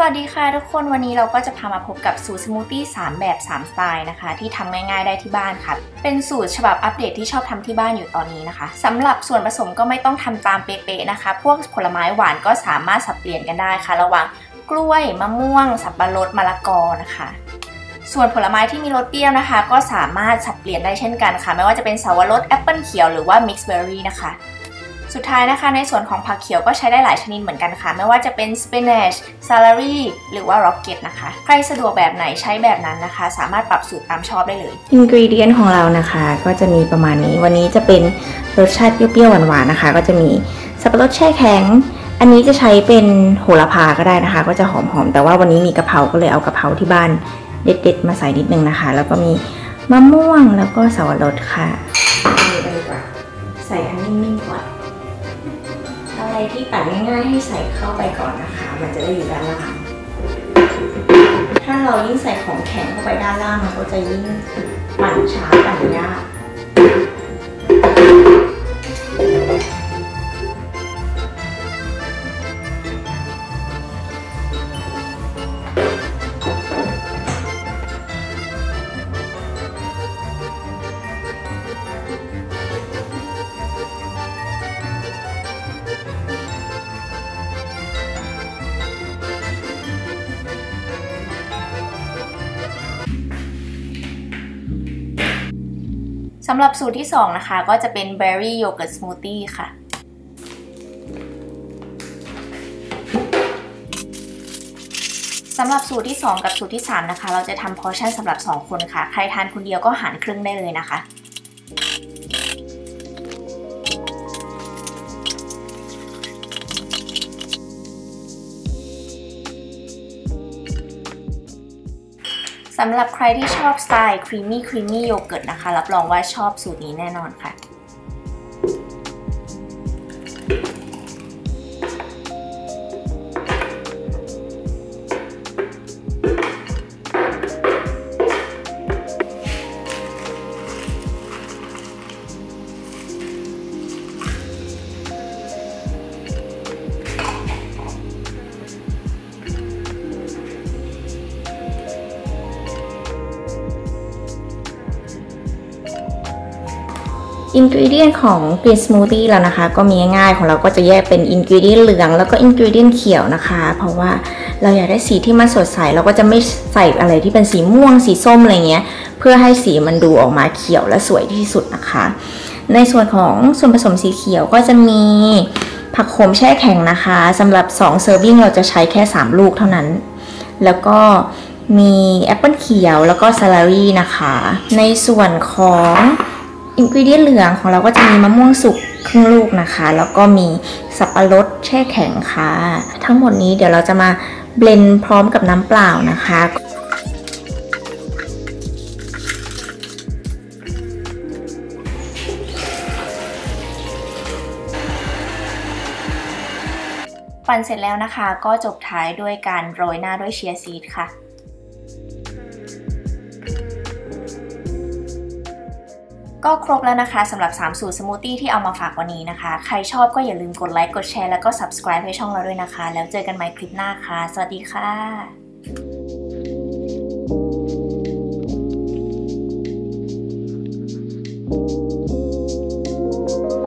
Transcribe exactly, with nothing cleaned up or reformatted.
วัสดีค่ะทุกคนวันนี้เราก็จะพามาพบกับสูตรสมูทตี้สามแบบสามสไตล์นะคะที่ทำง่ายๆได้ที่บ้านค่ะเป็นสูตรฉบับอัปเดตที่ชอบทำที่บ้านอยู่ตอนนี้นะคะสำหรับส่วนผสมก็ไม่ต้องทำตามเป๊ะๆนะคะพวกผลไม้หวานก็สามารถสับเปลี่ยนกันได้ค่ะระหว่างกล้วยมะม่วงสับปะรดมะละกอนะคะส่วนผลไม้ที่มีรสเปรี้ยวนะคะก็สามารถสับเปลี่ยนได้เช่นกันค่ะไม่ว่าจะเป็นสับปะรดแอปเปิลเขียวหรือว่ามิกซ์เบอร์รี่นะคะสุดท้ายนะคะในส่วนของผักเขียวก็ใช้ได้หลายชนิดเหมือนกันค่ะไม่ว่าจะเป็นสปินัชซาลารี่หรือว่าร็อกเก็ตนะคะใครสะดวกแบบไหนใช้แบบนั้นนะคะสามารถปรับสูตรตามชอบได้เลยอินกรีเดียนของเรานะคะก็จะมีประมาณนี้วันนี้จะเป็นรสชาติเปรี้ยวๆหวานๆนะคะก็จะมีสับปะรดแช่แข็งอันนี้จะใช้เป็นโหระพาก็ได้นะคะก็จะหอมๆแต่ว่าวันนี้มีกะเพราก็เลยเอากะเพราที่บ้านเด็ดๆมาใส่นิดนึงนะคะแล้วก็มีมะม่วงแล้วก็สับปะรดค่ะใส่อันนิ่มๆก่อนอะไรที่ตัดง่ายๆให้ใส่เข้าไปก่อนนะคะมันจะได้อยู่ด้านล่างถ้าเรายิ่งใส่ของแข็งเข้าไปด้านล่างมันก็จะยิ่งปั่นช้าปั่นยากสำหรับสูตรที่สองนะคะก็จะเป็น Berry Yogurt Smoothie ค่ะสำหรับสูตรที่สองกับสูตรที่สามนะคะเราจะทำพอร์ชั่นสำหรับสองคนค่ะใครทานคนเดียวก็หารครึ่งได้เลยนะคะสำหรับใครที่ชอบสไตล์ครีมมี่ครีมมี่โยเกิร์ตนะคะรับรองว่าชอบสูตรนี้แน่นอนค่ะอินกรีเดียนของกรีนสมูทตี้แล้วนะคะก็มีง่ายๆของเราก็จะแยกเป็นอินกรีเดียนเหลืองแล้วก็อินกรีเดียนเขียวนะคะเพราะว่าเราอยากได้สีที่มันสดใสเราก็จะไม่ใส่อะไรที่เป็นสีม่วงสีส้มอะไรเงี้ยเพื่อให้สีมันดูออกมาเขียวและสวยที่สุดนะคะในส่วนของส่วนผสมสีเขียวก็จะมีผักโขมแช่แข็งนะคะสำหรับสองเซอร์วิ่งเราจะใช้แค่สามลูกเท่านั้นแล้วก็มีแอปเปิลเขียวแล้วก็ซาลารี่นะคะในส่วนของอินกรีเดียนเหลืองของเราก็จะมีมะม่วงสุกครึ่งลูกนะคะแล้วก็มีสับปะรดแช่แข็งค่ะทั้งหมดนี้เดี๋ยวเราจะมาเบลนด์พร้อมกับน้ำเปล่านะคะปั่นเสร็จแล้วนะคะก็จบท้ายด้วยการโรยหน้าด้วยเชียร์ซีดค่ะก็ครบแล้วนะคะสำหรับสามสูตรสมูทตี้ที่เอามาฝากวันนี้นะคะใครชอบก็อย่าลืมกดไลค์กดแชร์แล้วก็ ซับสไครบ์ ให้ช่องเราด้วยนะคะแล้วเจอกันใหม่คลิปหน้าค่ะสวัสดีค่ะ